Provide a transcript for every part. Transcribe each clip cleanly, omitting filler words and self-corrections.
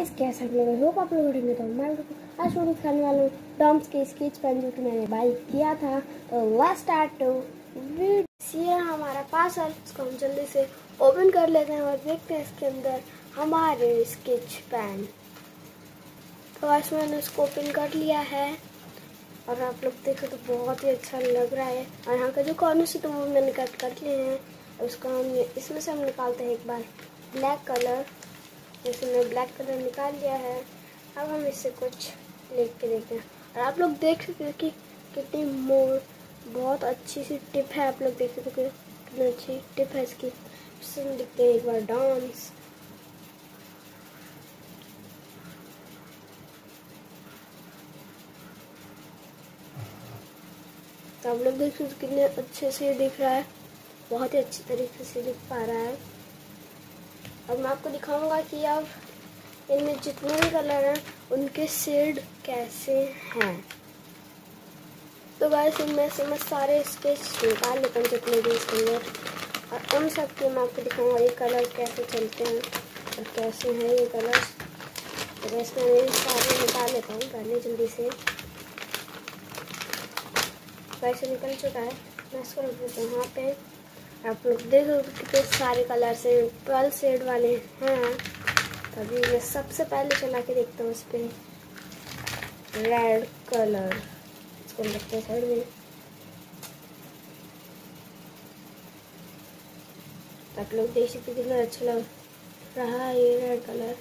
Guys कैसा लगा hope आप लोग उठेंगे तो मैं आज वीडियो दिखाने वाला हूँ डॉम्स के स्केच पेन जो कि मैंने बाई किया था। तो लेट्स स्टार्ट टू वीडियो। ये हमारा पार्सल, इसको हम जल्दी से ओपन कर लेते हैं और देखते हैं इसके अंदर हमारे स्केच पेन। तो आज मैंने उसको ओपन कर लिया है और आप लोग देखें तो बहुत ही अच्छा लग रहा है। और यहाँ का जो कॉर्नर से तो वो मैंने कट कर लिए हैं। उसको हम इसमें से हम निकालते हैं एक बार ब्लैक कलर। जैसे मैं ब्लैक कलर निकाल लिया है, अब हम इससे कुछ लिख के देखते हैं। और आप लोग देख सकते हैं कि कितनी बहुत अच्छी सी टिप है। आप लोग देख सकते हैं कितनी अच्छी टिप है इसकी। इससे हम लिखते हैं एक बार डांस। तो आप लोग देख सकते हैं कितने अच्छे से दिख रहा है, बहुत ही अच्छी तरीके से दिख पा रहा है। अब मैं आपको दिखाऊंगा कि अब इनमें जितने भी कलर हैं उनके शेड कैसे हैं। तो गाइस इनमें से मैं सारे स्केच निकाल लेता हूँ जितने भी इसके अंदर, और उन सब के मैं आपको दिखाऊंगा ये कलर कैसे चलते हैं और कैसे हैं ये कलर। तो वैसे मैं सारे निकाल लेता हूँ पहले जल्दी से। वैसे निकल चुका है, मैं इसको रख देता हूँ यहाँ पे। आप लोग देख लो कितने सारे कलर से 12 शेड वाले हैं। तभी मैं सबसे पहले चला के देखता हूँ इस पर रेड कलर। इसको रखते हैं साइड में। आप लोग देख सकते कितना अच्छा लग रहा है ये रेड कलर।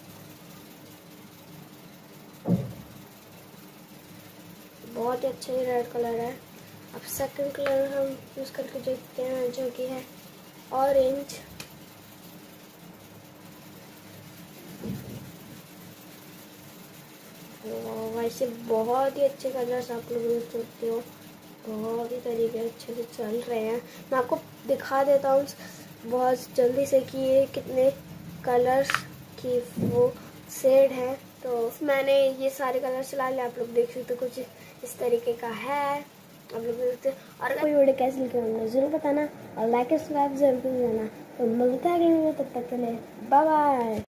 बहुत ही अच्छा ये रेड कलर है। अब सेकंड कलर हम यूज़ करके देखते हैं जो कि है ऑरेंज। वैसे बहुत ही अच्छे कलर्स आप लोग यूज करते हो, बहुत ही तरीके अच्छे से चल रहे हैं। मैं आपको दिखा देता हूँ बहुत जल्दी से कि ये कितने कलर्स की वो शेड है। तो मैंने ये सारे कलर चला लिया। आप लोग देख सकते हो कुछ इस तरीके का है। आप लोग देख सकते हैं। और कोई वीडियो कैसे लगे हमें जरूर बताना और लाइक सब्सक्राइब जरूर कर देना। तो मिलता है अगले वीडियो, तब तक के लिए बाय बाय।